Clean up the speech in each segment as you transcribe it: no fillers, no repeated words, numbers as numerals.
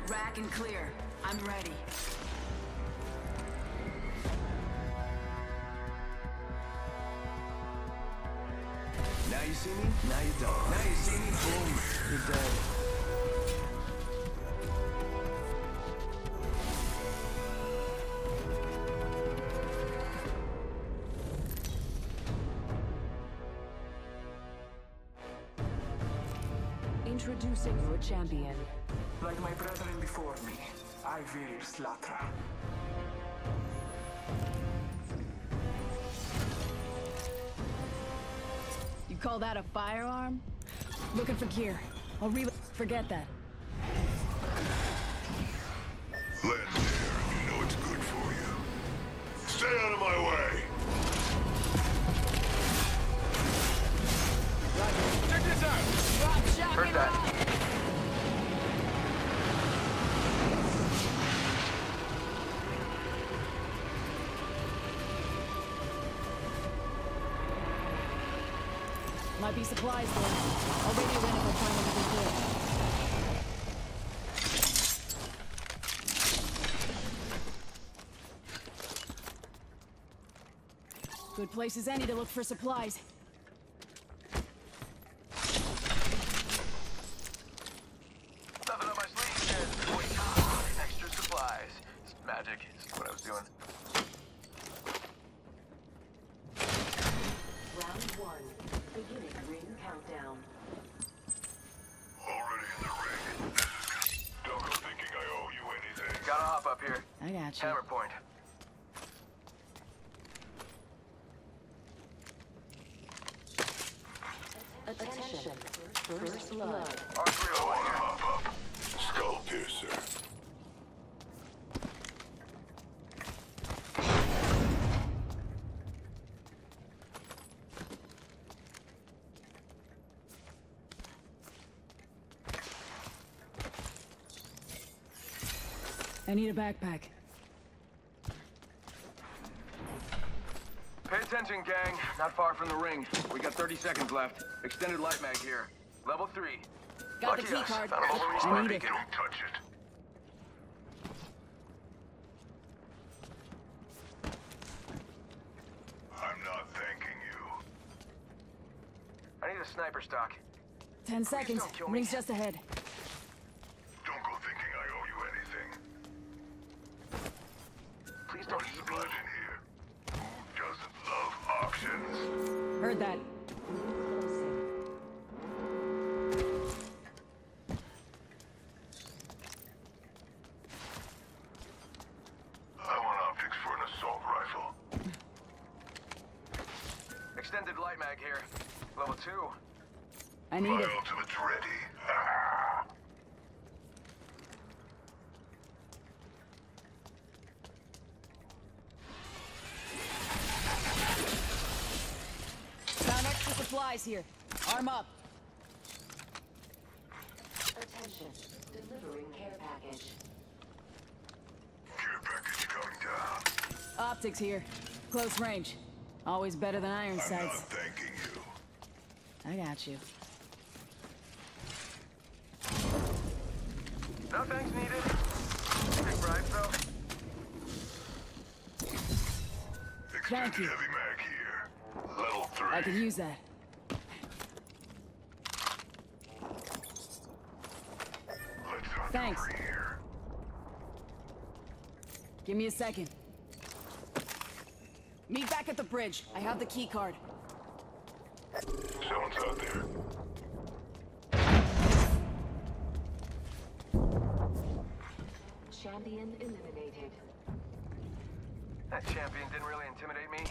Rack and clear. I'm ready. Now you see me, now you don't. Now you see me, boom, you're dead. Introducing your champion. Like my brethren before me, I will slaughter. You call that a firearm? Looking for gear. I'll forget that. Land there, you know it's good for you. Stay out of my way! Check this out! Drop shot. Heard that. Might be supplies there. I'll radio in if I find anything good. Good place as any to look for supplies. Nothing on my sleeve, kid. Wait, extra supplies. It's magic. It's what I was doing. Round 1. Beginning ring countdown. Already in the ring. Don't go thinking I owe you anything. Gotta hop up here. I got you. Hammer point. Attention. First blood. R3 over here. Hop up. Skull piercer. I need a backpack. Pay attention, gang. Not far from the ring. We got 30 seconds left. Extended light mag here. Level 3. Got the Lucky key us. card. Found a mobile I respawn need it. beacon. Don't touch it. I'm not thanking you. I need a sniper stock. 10 seconds. don't kill me. Ring's just ahead. Don't go thinking I owe you anything. Please don't What's eat the me. blood in here? Who doesn't love options? Heard that. I want optics for an assault rifle. Extended light mag here. Level 2. I need My it. ultimate's ready. Found extra supplies here. Arm up. Attention. Delivering care package. Care package coming down. Optics here. Close range. Always better than iron I'm not sights. thanking you. I got you. No thanks needed. Big bribe, though. Thank you. Heavy mag here. Level 3. I could use that. Let's hunt Thanks. over here. Give me a second. Meet back at the bridge. I have the key card. Someone's out there. Champion eliminated. That champion didn't really intimidate me.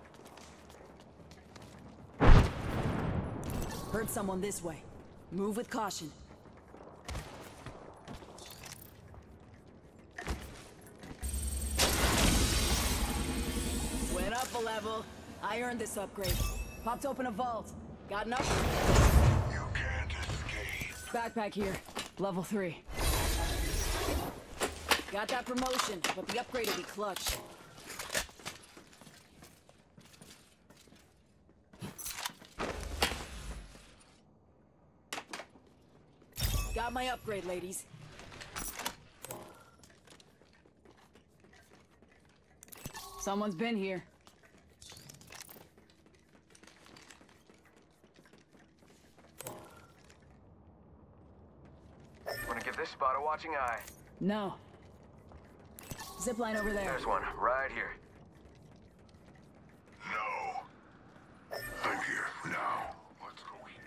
Heard someone this way. Move with caution. Went up a level. I earned this upgrade. Popped open a vault. Got enough? You can't escape. Backpack here. Level 3. Got that promotion, but the upgrade will be clutch. Got my upgrade, ladies. Someone's been here. Wanna give this spot a watching eye? No. Zipline over there. There's one, right here. No. I'm here now. Let's go here.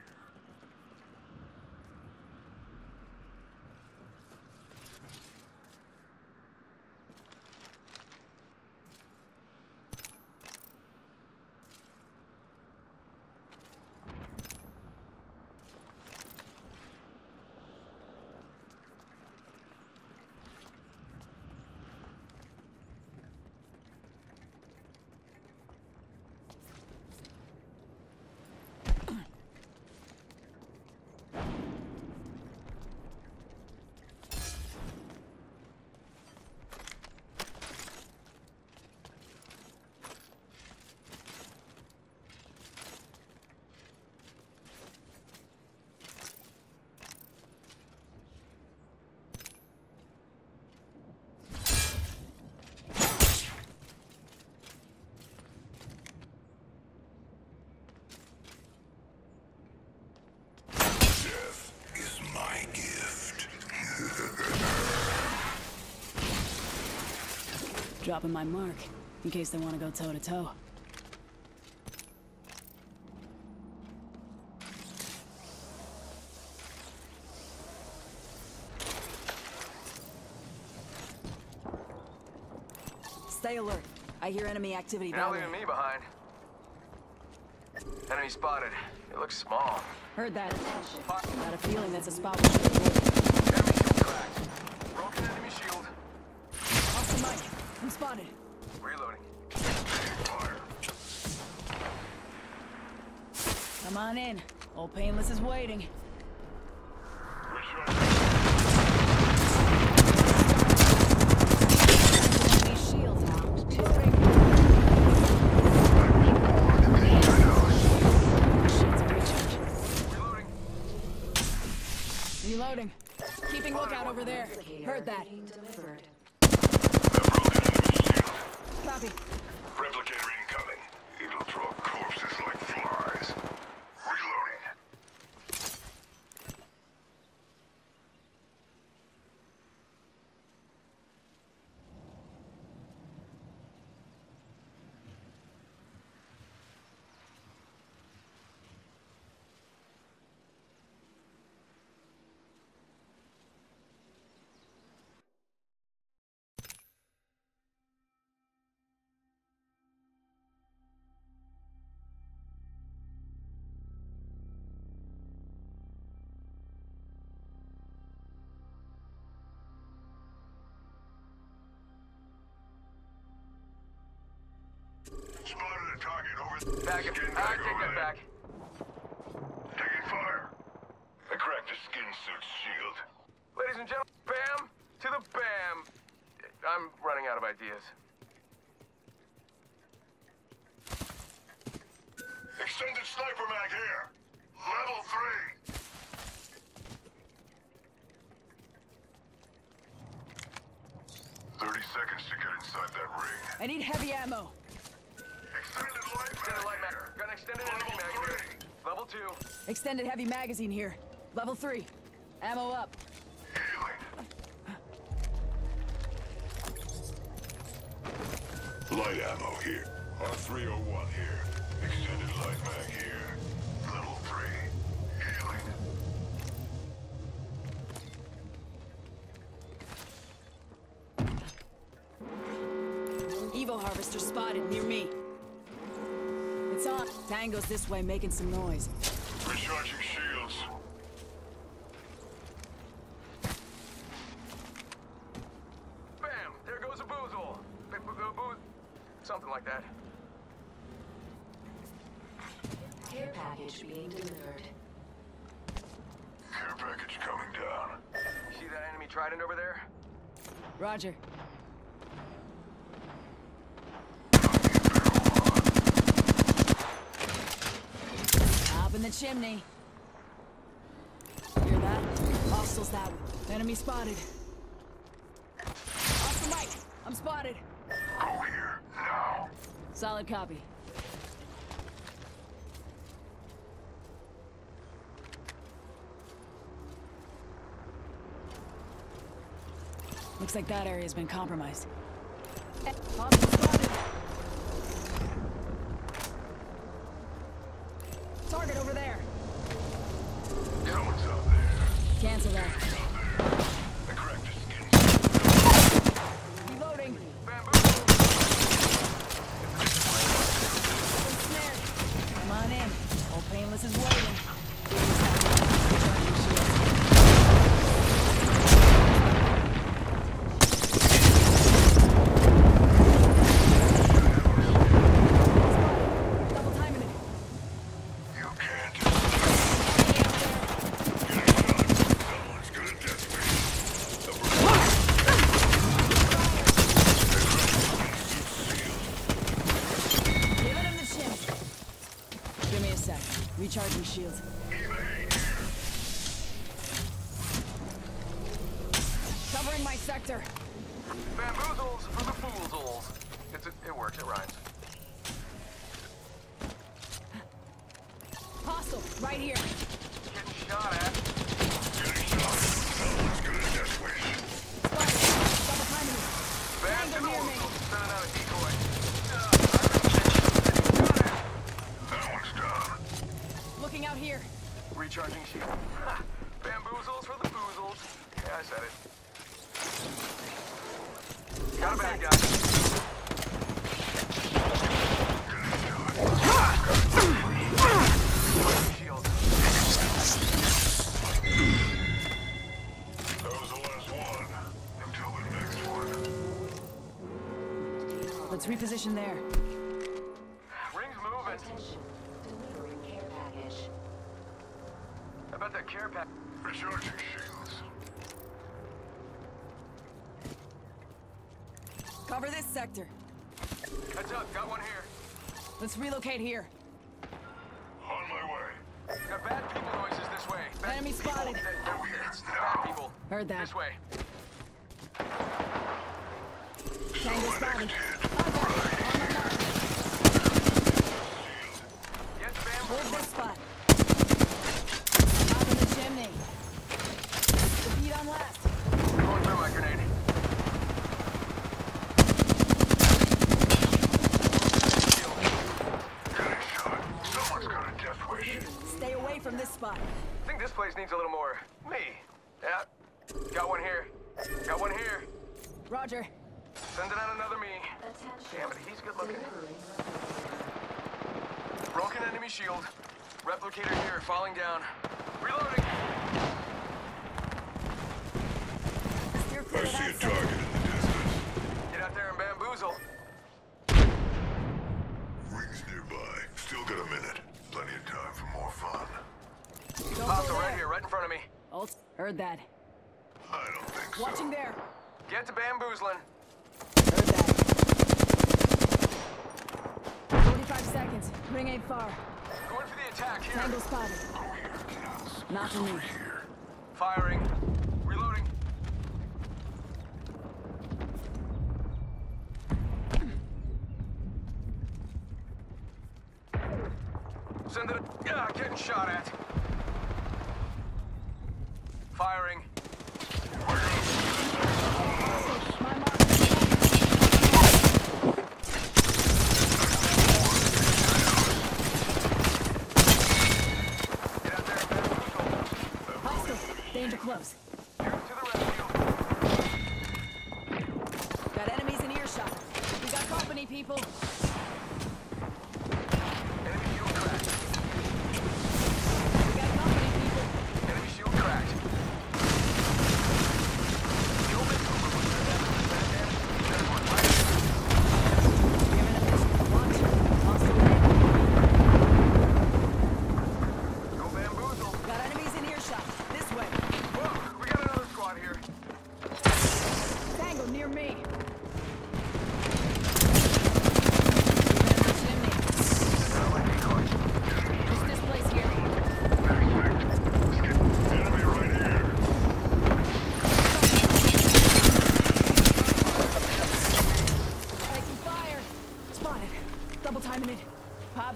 Death is my gift. Dropping my mark, in case they want to go toe-to-toe. Stay alert. I hear enemy activity You're not down leaving there. me behind. Enemy spotted. It looks small. Heard that. Fire. Got a feeling that's a spot we should avoid. Enemy shield cracked. Broken enemy shield. Off the mic. I'm spotted. Reloading. Fire. Come on in. Old Painless is waiting. Enemy shield out. Shields are recharged. Reloading. Reloading. Keeping lookout over there. Heard that. Being delivered. Copy. Replicator incoming. It'll draw corpses like flies. Reloading. Spotted a target over Back it. Skin I bag take over that there. back. Taking fire. I cracked the skin suit's shield. Ladies and gentlemen, bam to the bam. I'm running out of ideas. Extended sniper mag here. Level 3. Seconds to get inside that ring. I need heavy ammo. Extended light Extended light mag. Got an extended enemy mag here. Level 2. Extended heavy magazine here. Level 3. Ammo up. Healing. Light ammo here. R301 here. Extended light mag here. Level 3. Healing. Evo harvester spotted near me. It's on. Tango's this way, making some noise. Recharging shields. Bam! There goes a boozle. Something like that. Care package being delivered. Care package coming down. See that enemy trident over there? Roger. Up in the chimney. Hear that? Hostiles that way. Enemy spotted. Off the mic. I'm spotted. Go here, now. Solid copy. Looks like that area's been compromised. Hostile spotted. Target over there. Someone's out there. Cancel that. I cracked his skin. Reloading. Bamboo! Snared. Come on in. Old Painless is waiting. Double timing it. You can't. Get a shot. Someone's gonna death Give it him the chimp. Give me a sec. Recharging shields. Covering my sector. Bamboozles for the foolsholes. It works, it rhymes. Hostile, right here. Getting shot at. Getting shot. Someone's gonna death wish. Spider, double timing it. Bam to Tango the near me. weasel. Sending out a decoy. That one's down. Looking out here. Recharging shield. Ha. Bamboozles for the foozles. Yeah, I said it. Got a bad guy. Shield. That was the last one. Until the next one. Let's reposition there. Ring's moving. Attention. Delivering care package. I bet that care pack. Recharging shields. Cover this sector. Heads up, got one here. Let's relocate here. On my way. Got bad people noises this way. Bad Enemy people. spotted. It's the bad people. Heard that. This way. Tango spotted. Get Hold bamboozled. this spot. Top of the chimney. Defeat on last. Going through my grenade. Shield. Getting shot. Someone's gonna death wish. Stay away from this spot. I think this place needs a little more me. Yeah. Got one here. Got one here. Roger. Sending out another me. Attention. Damn it, he's good looking. Delivering. Broken enemy shield. Replicator here, falling down. Reloading. You're clear I of see a that sector. target in the distance. Get out there and bamboozle. Rings nearby. Still got a minute. Plenty of time for more fun. Don't Hostile go right there. here, right in front of me. Ult. Heard that. I don't think so. Watching there. Get to bamboozling. Heard that. 45 seconds. Ring ain't far. Going for the attack here. Tango spotted. Not for me. Here. Firing. Reloading. Send it. Getting shot at. Firing. My mark. Get out there and bamboozle. Hostile. Danger close. Shoot to the rescue. Got enemies in earshot. We got company, people. Enemy shield cracked. We got company, people. Enemy shield cracked.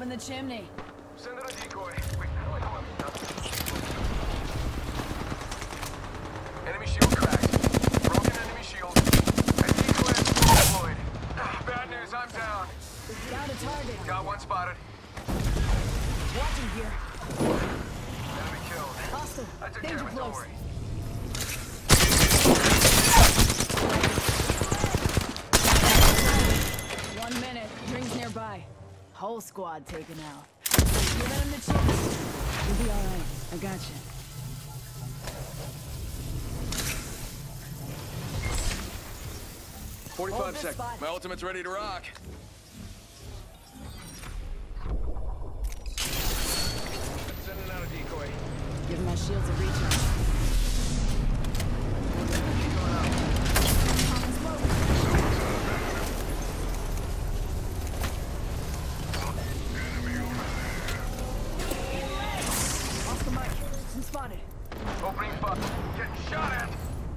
in the chimney. Send in a decoy. Wait, how do I know I'm done? Enemy shield cracked. Broken enemy shield. And decoy deployed. Bad news, I'm down. Down to target. Got one spotted. Watching here. Enemy killed. Hostile. I took care Danger of it, don't close. worry. 1 minute. Rings nearby. Whole squad taken out. Give him the chance. You'll be alright. I got you. Hold 45 this seconds. spot. My ultimate's ready to rock. Sending out a decoy. Give my shields a recharge. Oscar Mike, I'm spotted. Opening spot. Getting shot at.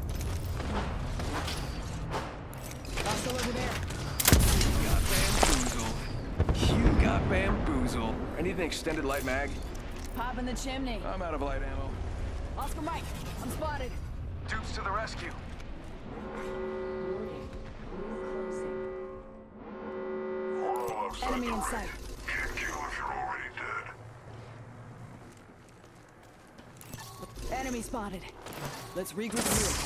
Hostile over there. Got bamboozled. You got bamboozled. I need an extended light mag. Pop in the chimney. I'm out of light ammo. Oscar Mike, I'm spotted. Dupes to the rescue. Warning. Ring closing. We're all outside Enemy the in ring. sight. Can't kill if you're already dead. Enemy spotted. Let's regroup here.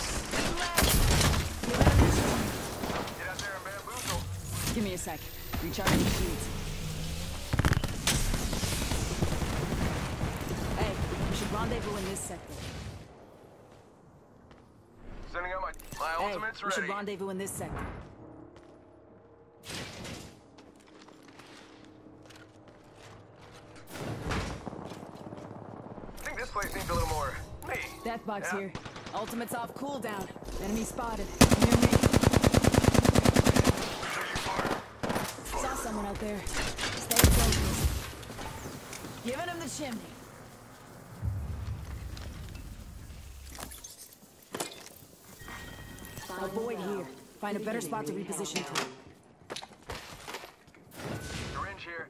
Get out there and bamboozle. Give me a sec. Recharging the shields. Hey, we should rendezvous in this sector. Sending out my Hey, ultimate's we should ready. rendezvous in this sector. I think this place needs a little more me. Death box Yeah. here. Ultimate's off cooldown. Enemy spotted. Near me. Saw someone out there. Stay focused. Giving him the chimney. Final Avoid round. here. Find a better spot to Beginning ring reposition to. countdown. Syringe here.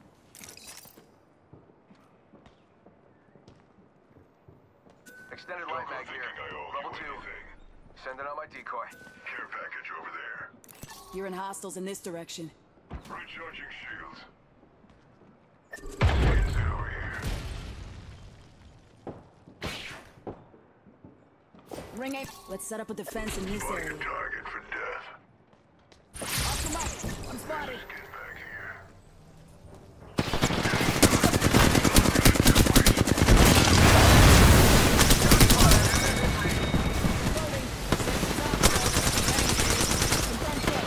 Extended light mag here. Thinking I owe Level you 2. anything. Sending out my decoy. Care package over there. Hearing hostiles in this direction. Recharging shields. Hands over here. Ring 8. Let's set up a defense in this Like area. a target for death. Oscar Mike, I'm spotted. Get back here. Loading. Confirm kill.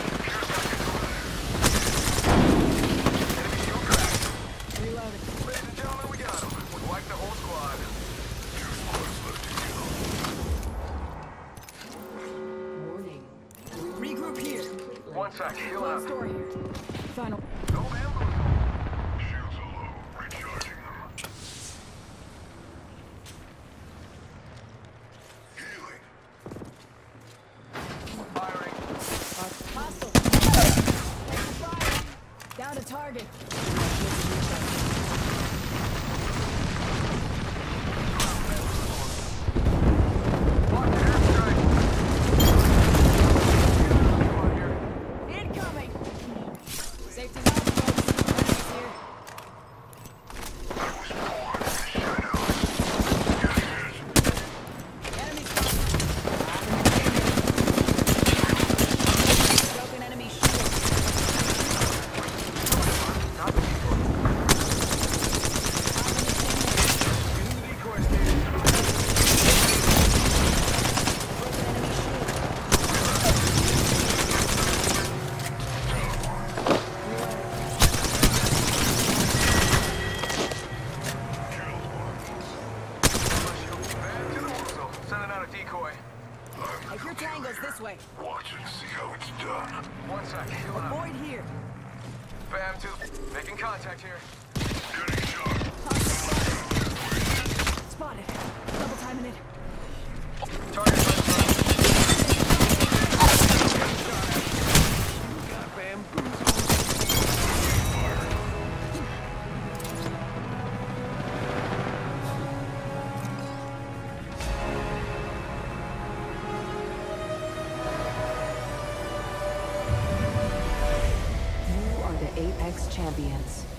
Enemy shield cracked. Reloading. Ladies and gentlemen, we got him. We wiped the whole squad. Warning. Regroup here. One sec. Heal Close up. door here. Final. No bamboozle. Shields are low. Recharging them. Healing. Firing. Hostile. Taking fire. Down to target. Watch the airstrike. Come on here. Incoming. Safety's off, folks. Enemies here. Enemy spotted. Broken enemy shield. Not the decoy. Using the decoy station. Broken enemy shield. Bam to the muzzle. Sending out a decoy. If your tango's this way, Watch and see how it's done. One sec. Healing up. avoid here. Bam to. Making contact here. Getting shot. Spotted. Double timing it. Target got bamboozled. Apex Champions.